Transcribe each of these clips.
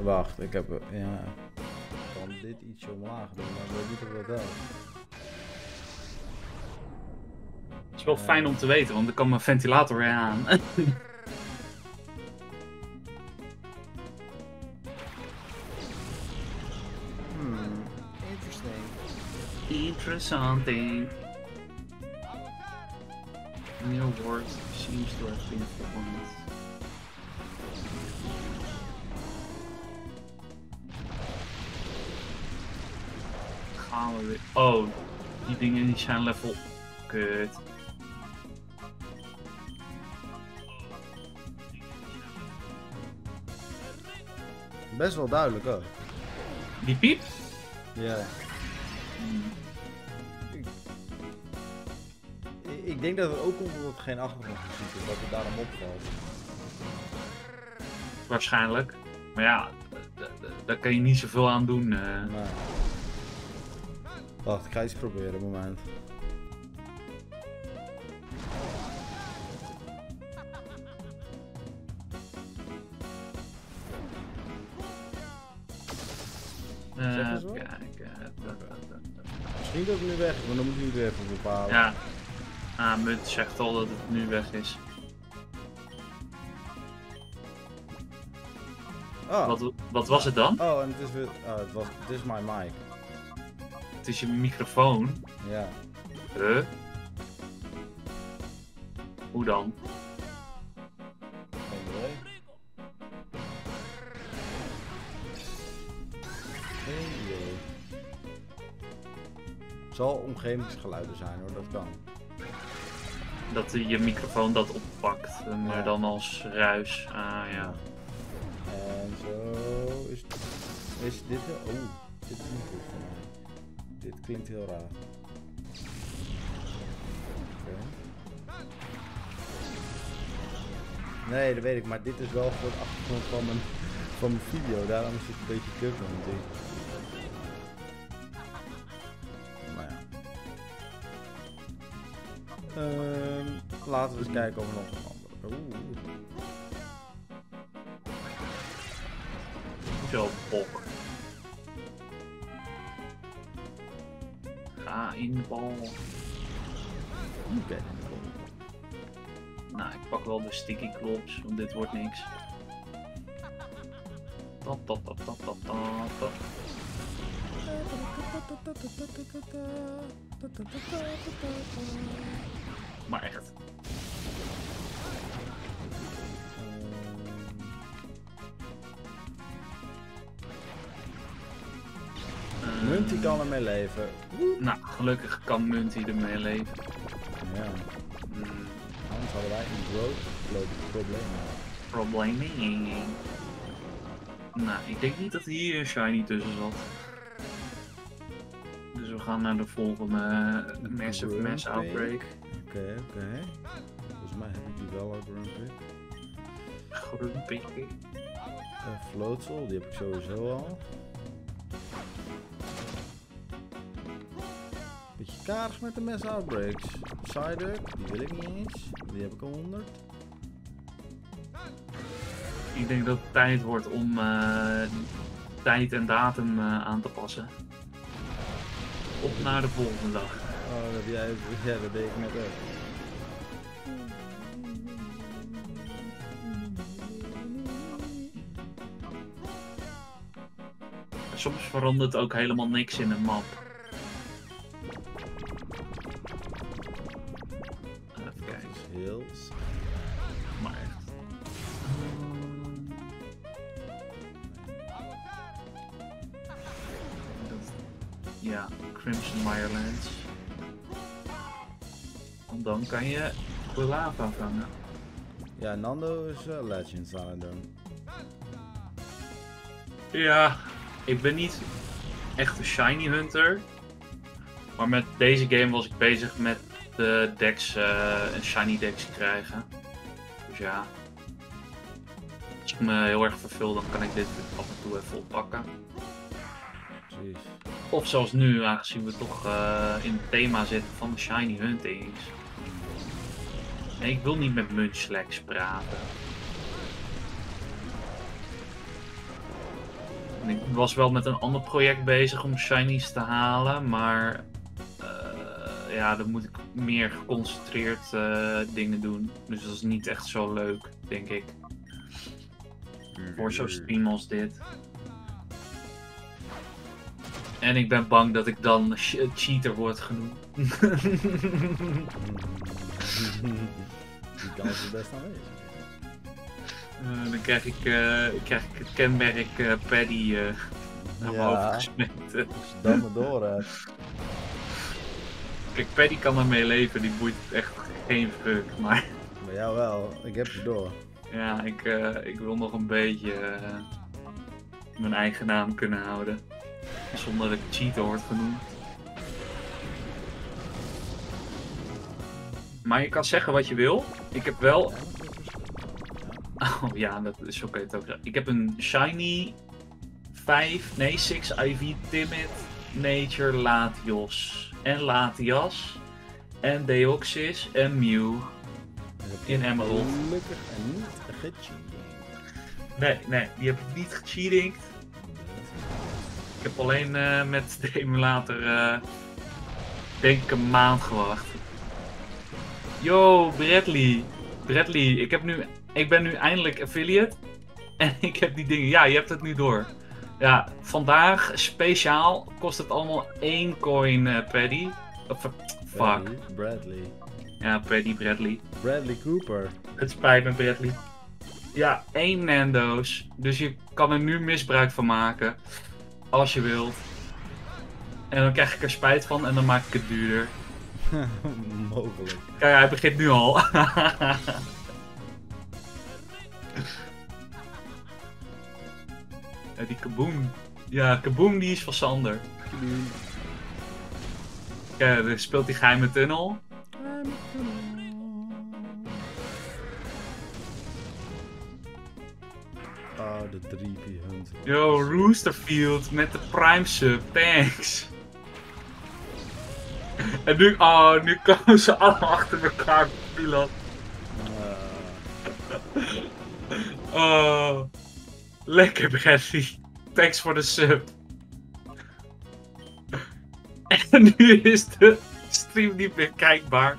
Wacht, ik heb... Ja... Ik kan dit ietsje omlaag doen, maar ik weet niet of dat helpt. Het is wel fijn om te weten, want er kan mijn ventilator weer aan. Interesting. Interesting. New word seems to have been formed. Gaan we weer... Oh, die dingen die zijn level... Kut. Best wel duidelijk ook. Die piep? Ja. Ik denk dat het ook komt omdat het geen achtergrondmuziek is, dat het daarom opvalt. Waarschijnlijk. Maar ja, daar kan je niet zoveel aan doen. Nee. Wacht, ik ga iets proberen, moment. Kijk, Misschien dat het nu weg is, maar dan moet ik nu weer even bepalen. ja. Munt zegt al dat het nu weg is. Oh. Wat was het dan? Oh, en het is weer... het is mijn mic. Het is je microfoon. Ja. Huh? Hoe dan? Geen idee. Geen idee. Het zal omgevingsgeluiden zijn hoor, dat kan. Dat je microfoon dat oppakt, maar Ja. dan als ruis. Ah ja. En zo is dit... Oh, dit is niet goed voor mij. Dit klinkt heel raar. Oké. Nee, dat weet ik, maar dit is wel voor de achtergrond van mijn video, daarom is het een beetje kut natuurlijk. Maar ja. Laten we eens kijken of er nog een andere... Zo, bok. Ga in de bal. Oké. Nou, ik pak wel de sticky klops, want dit wordt niks. Maar echt. Muntie kan ermee leven. Nou, gelukkig kan Muntie ermee leven. Ja. Anders hadden wij een groot probleem. Probleem. Nou, ik denk niet dat hier een shiny tussen zat. Dus we gaan naar de volgende Massive Mass Outbreak. Oké. Volgens mij heb ik die wel ook Grumpig. Grumpig. Floatsel, die heb ik sowieso al. Beetje karig met de Mass Outbreaks. Psyduck, die wil ik niet eens. Die heb ik al 100. Ik denk dat het tijd wordt om tijd en datum aan te passen. Op naar de volgende dag. Oh, dat jij, ja, dat deed ik net ook. Soms verandert ook helemaal niks in een map. Even kijken. Dat is heel... Maar echt. Ja, Crimson Mirelands. Want dan kan je de lava vangen. Ja, Nando is Legends aan het doen. Ja, ik ben niet echt een shiny hunter. Maar met deze game was ik bezig met de decks, een shiny decks krijgen. Dus ja. Als ik me heel erg verveel, dan kan ik dit af en toe even oppakken. Precies. Of zoals nu, aangezien we toch in het thema zitten van de shiny huntings. En ik wil niet met Munchlax praten. En ik was wel met een ander project bezig om shinies te halen, maar ja, dan moet ik meer geconcentreerd dingen doen. Dus dat is niet echt zo leuk, denk ik. Voor zo'n stream als dit. En ik ben bang dat ik dan cheater word genoemd. Die kans is best aanwezig. Dan krijg ik het kenmerk Paddy naar mijn hoofd gesmeten. Als je dat maar door hebt. Kijk, Paddy kan ermee leven, die boeit echt geen fuck, maar... Maar jou wel, ik heb je door. Ja, ik wil nog een beetje mijn eigen naam kunnen houden. Zonder dat ik cheater word genoemd. Maar je kan zeggen wat je wil. Ik heb wel... Oh ja, dat is oké. Ik heb een shiny 6 IV Timid, Nature, Latios en Latias en Deoxys en Mew in Emerald. Gelukkig en niet gecheated. Nee, die heb ik niet gecheated. Ik heb alleen met de emulator denk ik een maand gewacht. Yo, Bradley, ik ben nu eindelijk affiliate. En ik heb die dingen, ja, je hebt het nu door. Ja, vandaag speciaal kost het allemaal 1 coin, Paddy. Fuck. Bradley. Ja, Bradley. Bradley Cooper. Het spijt me, Bradley. Ja, 1 Nando's. Dus je kan er nu misbruik van maken. Als je wilt. En dan krijg ik er spijt van en dan maak ik het duurder. Mogelijk. Kijk, hij begint nu al. Ja, die Kaboom. Ja, Kaboom die is van Sander. Kijk, dan speelt die geheime tunnel. Oh, de 3P hunt. Yo, Roosterfield met de Prime Sub, thanks. En nu komen ze allemaal achter elkaar, Pilot. Oh, lekker Bradley. Thanks voor de sub. En nu is de stream niet meer kijkbaar.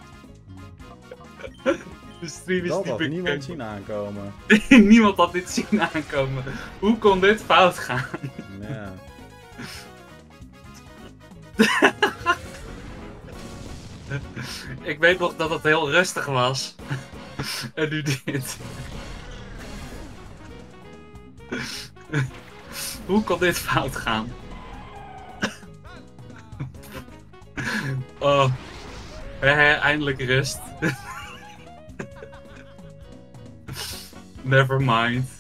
De stream is Dat niet had meer niemand kijkbaar. zien aankomen. Niemand had dit zien aankomen. Hoe kon dit fout gaan? Ja. Ik weet nog dat het heel rustig was. En nu dit. Hoe kon dit fout gaan? Oh. Eindelijk rust. Never mind.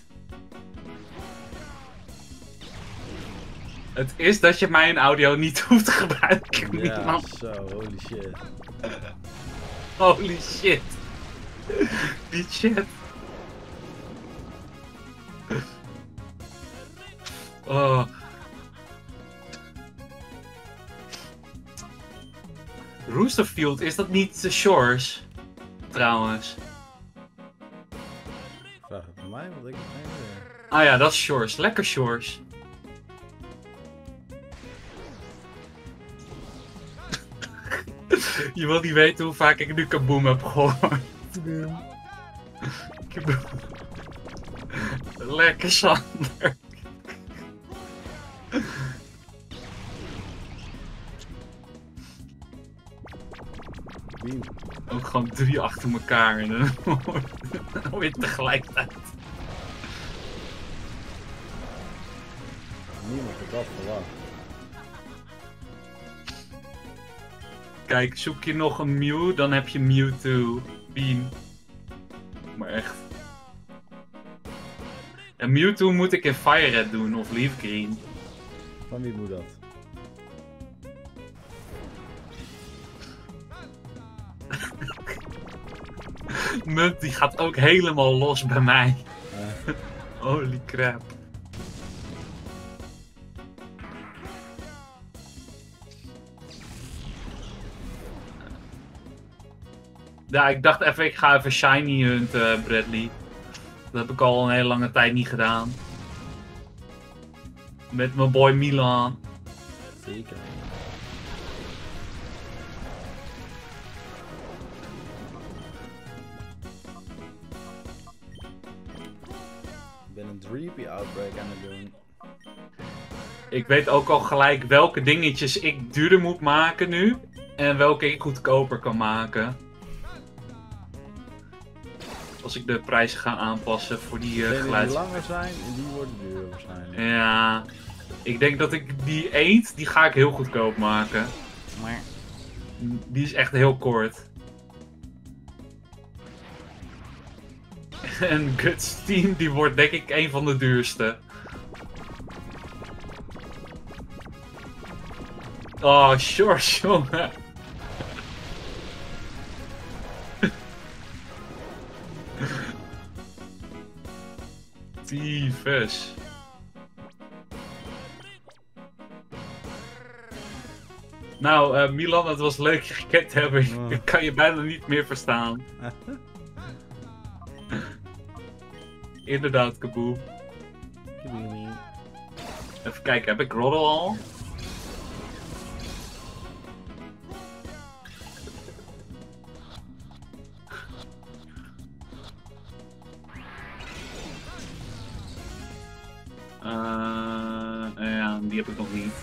Het is dat je mijn audio niet hoeft te gebruiken. Ja, Niemand. zo, holy shit. Holy shit. Die chat. Oh. Roosterfield, is dat niet de Shores? Trouwens. Vraag het aan mij, want ik heb geen idee. Ah ja, dat is Shores. Lekker Shores. Je wil niet weten hoe vaak ik nu Kaboom heb gehoord. Kaboom. Lekker Sander. Wie? Ook gewoon 3 achter elkaar en dan weer tegelijkertijd. Niemand had dat verwacht. Kijk, zoek je nog een Mew, dan heb je Mewtwo. Beam. Maar echt. En Mewtwo moet ik in Fire Red doen of Leaf Green. Van wie moet dat? Munt die gaat ook helemaal los bij mij. Eh, Holy crap. Ja, ik dacht even, ik ga even shiny hunten, Bradley. Dat heb ik al een hele lange tijd niet gedaan. Met mijn boy Milan. Zeker. Ik ben een Dreepy Outbreak aan het doen. Ik weet ook al gelijk welke dingetjes ik duurder moet maken nu. En welke ik goedkoper kan maken. Als ik de prijzen ga aanpassen voor die geluids... die langer zijn en die worden duurder waarschijnlijk. Ja, ik denk dat ik die eend, die ga ik heel goedkoop maken. Maar Die is echt heel kort. En Guts Team, die wordt denk ik een van de duurste. Oh, Shores, jongen. Tyfus. Nou, Milan, het was leuk je gekend te hebben. Ik kan je bijna niet meer verstaan. Inderdaad, kaboom. Even kijken, heb ik Groddle al? Ja, die heb ik nog niet.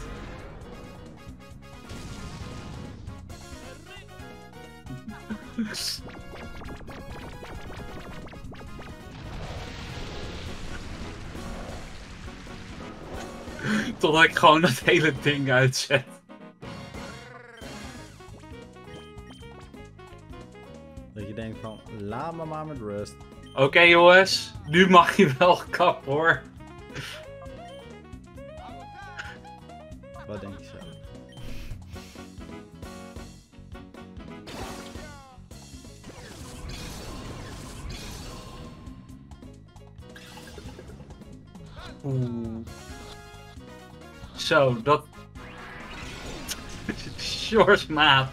Totdat ik gewoon dat hele ding uitzet. dat je denkt van, laat me maar met rust. Oké, jongens, nu mag je wel kap hoor. Wat denk je zo? Oeh. Zo, dat... Shores, maat.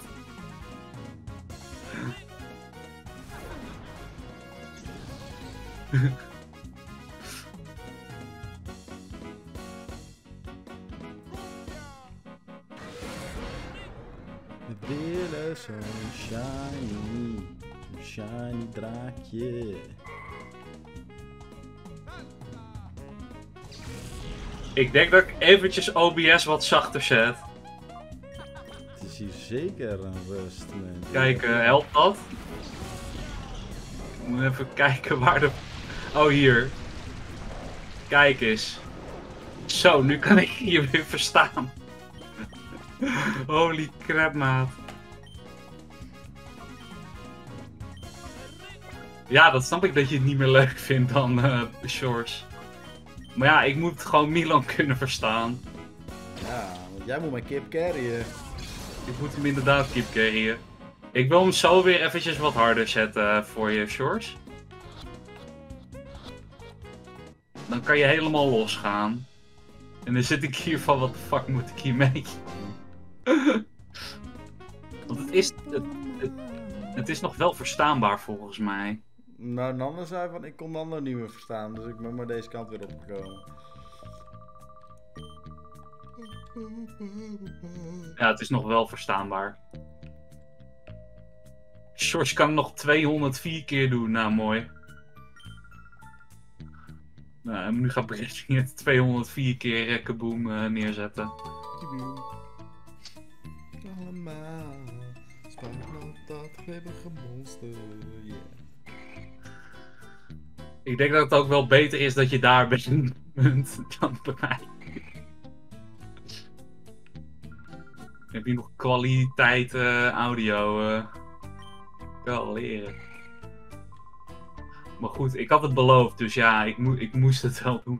We willen zo'n shiny draakje. Ik denk dat ik eventjes OBS wat zachter zet. Het is hier zeker een rust. Kijk, helpt dat? Ik moet even kijken waar de... Oh, hier. Kijk eens. Zo, nu kan ik je weer verstaan. Holy crap, maat. Ja, dat snap ik dat je het niet meer leuk vindt dan Shores. Maar ja, ik moet gewoon Milan kunnen verstaan. Ja, want jij moet mijn kip carryen. Ik moet hem inderdaad keep carryen. Ik wil hem zo weer eventjes wat harder zetten voor je, Shores. Dan kan je helemaal losgaan. En dan zit ik hier van, wat de fuck moet ik hiermee? Want het is nog wel verstaanbaar volgens mij. Nou, Nanda zei van, ik kon Nanda niet meer verstaan, dus ik ben maar deze kant weer opgekomen. Ja, het is nog wel verstaanbaar. Shores kan nog 204 keer doen, nou mooi. Nou, en nu gaat Britney het 204 keer kaboom neerzetten. Allemaal, spijt me dat gribbige monster, yeah. Ik denk dat het ook wel beter is dat je daar bent dan bij mij. Heb je nog kwaliteit audio? Wel leren. Maar goed, ik had het beloofd, dus ja, ik moest het wel doen.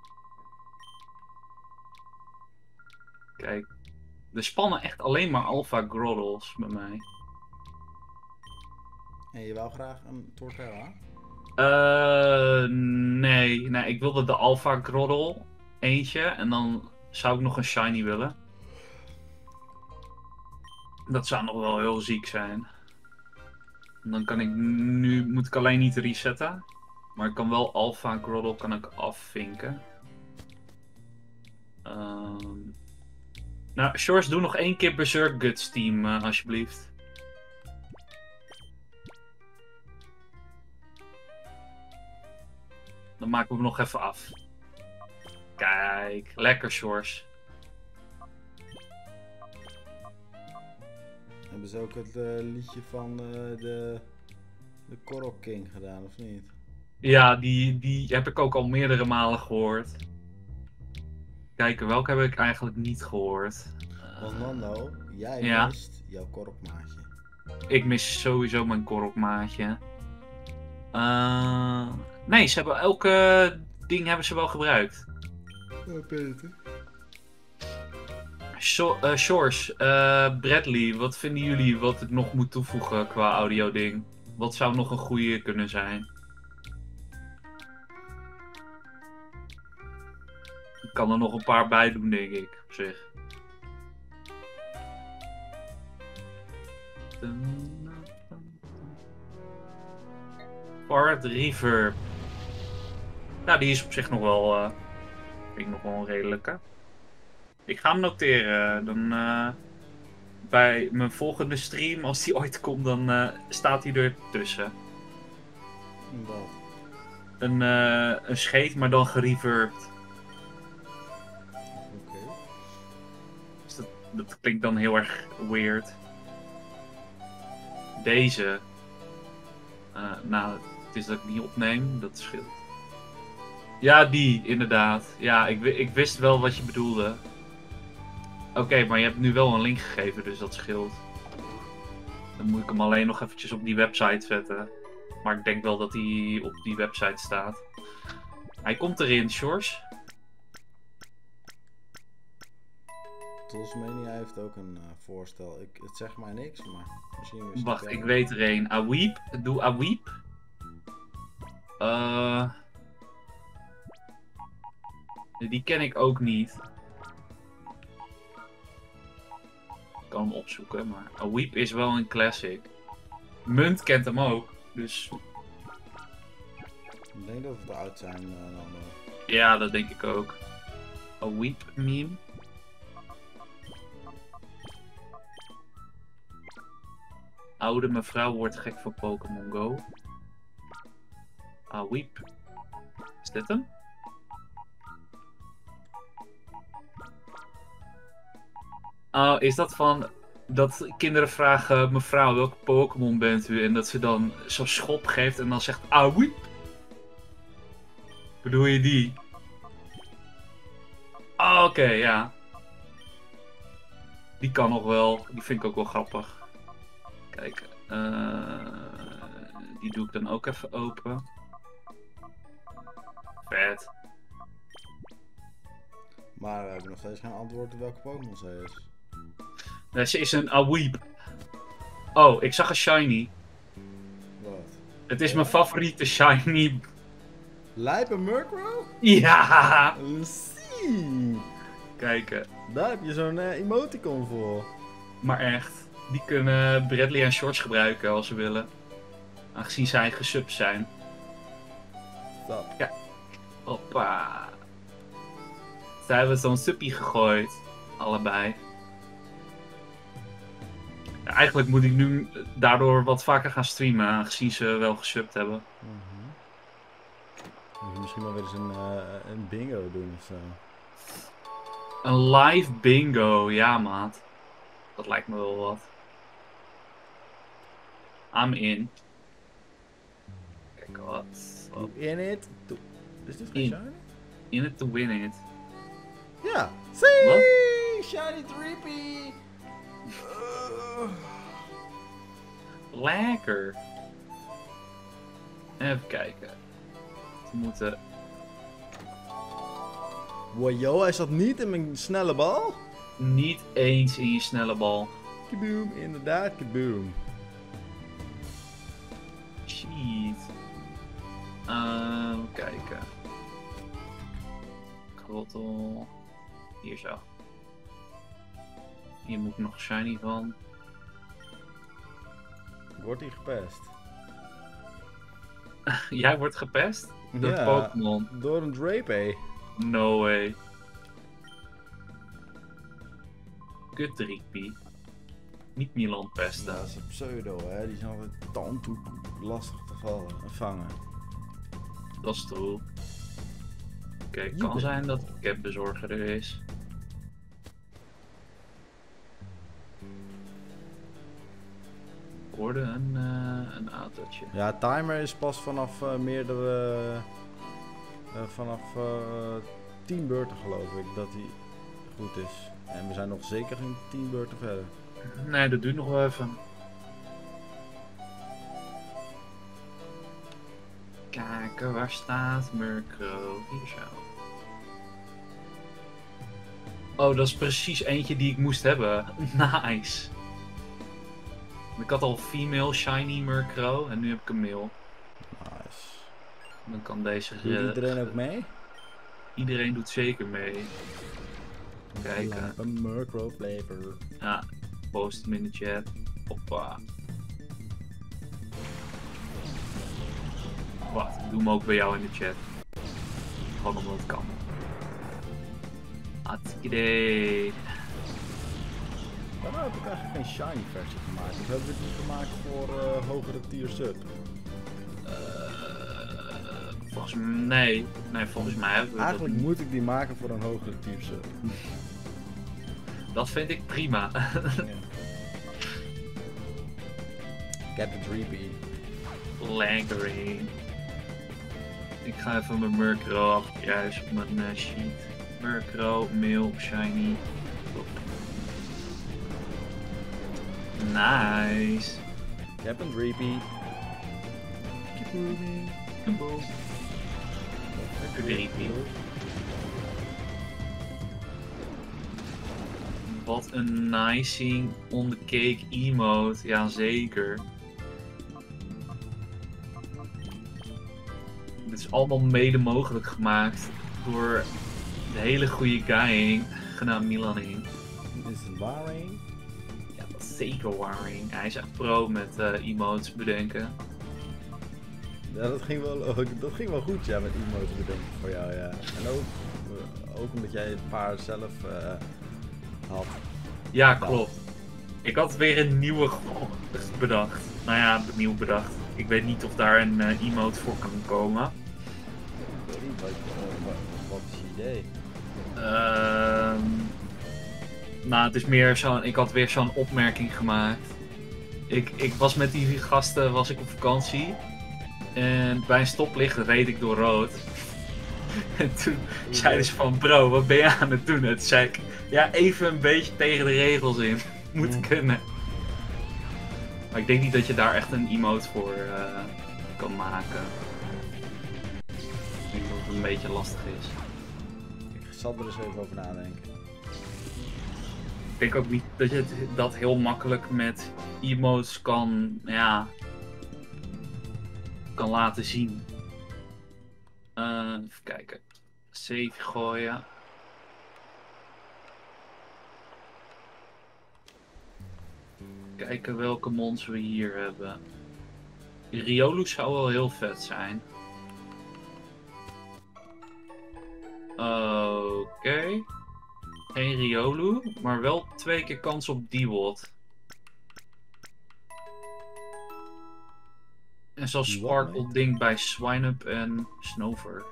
Kijk, er spannen echt alleen maar Alpha Groddles bij mij. En je wou graag een Torterra? Nee, ik wilde de Alpha Groddle eentje en dan zou ik nog een shiny willen. Dat zou nog wel heel ziek zijn. En dan kan ik nu, moet ik alleen niet resetten. Maar ik kan wel Alpha Groddle kan ik afvinken. Nou, Shores, doe nog 1 keer Berserk Guts team, alsjeblieft. Dan maken we hem nog even af. Kijk, lekker Shores. Hebben ze ook het liedje van de Korok King gedaan, of niet? Ja, die heb ik ook al meerdere malen gehoord. Kijken, welke heb ik eigenlijk niet gehoord? Want Nando, jij ja. mist jouw korokmaatje. Ik mis sowieso mijn korokmaatje. Nee, ze hebben elke ding hebben ze wel gebruikt. Peter. Shores, Bradley, wat vinden jullie wat ik nog moet toevoegen qua audio ding? Wat zou nog een goede kunnen zijn? Ik kan er nog een paar bij doen, denk ik, op zich. Part reverb. Nou, die is op zich nog wel, vind ik nog wel een redelijke. Ik ga hem noteren. Dan bij mijn volgende stream, als die ooit komt, dan staat hij er tussen. Wat? Een scheet, maar dan gereverbed. Oké. Dus dat klinkt dan heel erg weird. Deze. Nou, het is dat ik niet opneem, dat scheelt. Ja, die, inderdaad. Ja, ik wist wel wat je bedoelde. Oké, maar je hebt nu wel een link gegeven, dus dat scheelt. Dan moet ik hem alleen nog eventjes op die website zetten. Maar ik denk wel dat hij op die website staat. Hij komt erin, Shores. Tolsmania heeft ook een voorstel. Het zegt mij niks, maar misschien wist Wacht, wel. ik weet er een. Aweep. Doe Aweep. Die ken ik ook niet. Ik kan hem opzoeken, maar Aweep is wel een classic. Munt kent hem ook, dus... Ik denk dat we te oud zijn dan. Ja, dat denk ik ook. Aweep meme. Oude mevrouw wordt gek van Pokémon Go. Aweep. Is dit hem? Oh, is dat van... Dat kinderen vragen, mevrouw, welke Pokémon bent u? En dat ze dan zo'n schop geeft en dan zegt Aweep? Bedoel je die? Oh, oké, ja. Die kan nog wel. Die vind ik ook wel grappig. Kijk, die doe ik dan ook even open. Vet. Maar we hebben nog steeds geen antwoord op welke Pokémon ze is. Nee, ze is een Aweep. Oh, ik zag een shiny. Wat? Het is mijn favoriete shiny. Lijpe Murkrow? Ja! Zie! Kijk, Daar heb je zo'n emoticon voor. maar echt. Die kunnen Bradley en Shorts gebruiken als ze willen. Aangezien zij gesubt zijn. Stop. Ja. Hoppa. Zij hebben zo'n suppie gegooid. Allebei. Ja, eigenlijk moet ik nu daardoor wat vaker gaan streamen. Aangezien ze wel gesubt hebben. Moet je misschien wel weer eens een bingo doen ofzo. Een live bingo. Ja, maat. Dat lijkt me wel wat. I'm in. Kijk wat. In it. Is dit geen In. shiny? In it to win it. Ja. See! Wat? Shiny Trippy! Lekker. Even kijken. We moeten... Wow, joh, hij zat niet in mijn snelle bal. Niet eens in je snelle bal. Kaboom, inderdaad, kaboom. Shit. Kijken. Grottel. Hier zo. Hier moet ik nog shiny van. Wordt hij gepest? Jij wordt gepest? Door Ja. Pokémon. Door een Drape. No way. kut Riepie. Niet Milan pesten. Dat is een pseudo, hè. Die zijn altijd tandtoe lastig te vangen. Dat is true. Oké, Je kan bent- zijn dat de capbezorger er is. Ik hoorde een autootje. Ja, timer is pas vanaf vanaf 10 beurten geloof ik dat hij goed is. En we zijn nog zeker geen 10 beurten verder. Nee, dat duurt nog wel even. Kijken, waar staat Murkrow? Hier zo. Oh, dat is precies eentje die ik moest hebben. Nice. Ik had al female shiny Murkrow en nu heb ik een male. Nice. Dan kan deze... Doet iedereen ook mee? Iedereen doet zeker mee. Kijken. Een Murkrow flavor. Ja, post hem in de chat. Hoppa. Wacht, ik doe hem ook bij jou in de chat. Gewoon omdat het kan. Hartstikke idee. Waarom heb ik eigenlijk geen shiny versie gemaakt? Of hebben we die gemaakt voor hogere tier sub? Volgens mij... Nee, volgens mij hebben we Eigenlijk dat... moet ik die maken voor een hogere tier sub. Dat vind ik prima. Captain Dreepy. Lankering. Ik ga even mijn Murkrow afkruisen op mijn sheet. Murkrow, mail, shiny. Top. Nice. Captain Dreepy. Keep moving. Kaboom. Dreepy. Wat een nicing on the cake emote. Jazeker. Dit is allemaal mede mogelijk gemaakt door de hele goede guy genaamd Milaning. Is het Waring? Ja, dat is zeker Waring. Hij is echt pro met emotes bedenken. Ja, dat ging wel goed, ja, met emotes bedenken voor jou, ja. En ook omdat jij een paar zelf had. Ja, klopt. Ik had weer een nieuwe bedacht. Nou ja, nieuw bedacht. Ik weet niet of daar een emote voor kan komen. Ik weet niet, wat is je idee? Nou, het is meer zo'n... Ik had weer zo'n opmerking gemaakt. Ik was met die gasten op vakantie. En bij een stoplicht reed ik door rood. En toen zeiden ze van, bro, wat ben je aan het doen? En toen zei ik, ja, even een beetje tegen de regels in. Moet kunnen. Maar ik denk niet dat je daar echt een emote voor kan maken. Ik denk dat het een beetje lastig is. Ik zal er eens even over nadenken. Ik denk ook niet dat je dat heel makkelijk met emotes kan, ja, kan laten zien. Even kijken. Save gooien. Kijken welke mons we hier hebben. Riolu zou wel heel vet zijn. Oké. Geen Riolu, maar wel 2 keer kans op D-Wot. En zoals Die wat, Sparkle ding bij Swineup en Snover.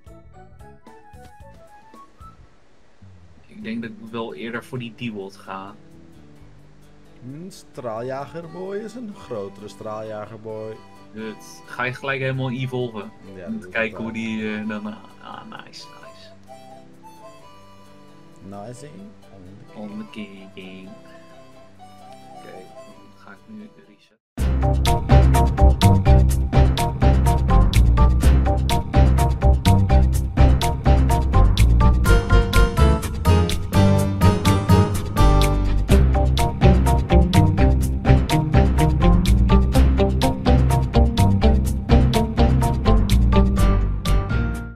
Ik denk dat ik wel eerder voor die D-Wot ga. Een straaljagerboy is een grotere straaljagerboy. Dus ga je gelijk helemaal evolven. Ja, Om te kijken hoe die dan... nice, nice. Nice. On the game. Oké, dan ga ik nu reset.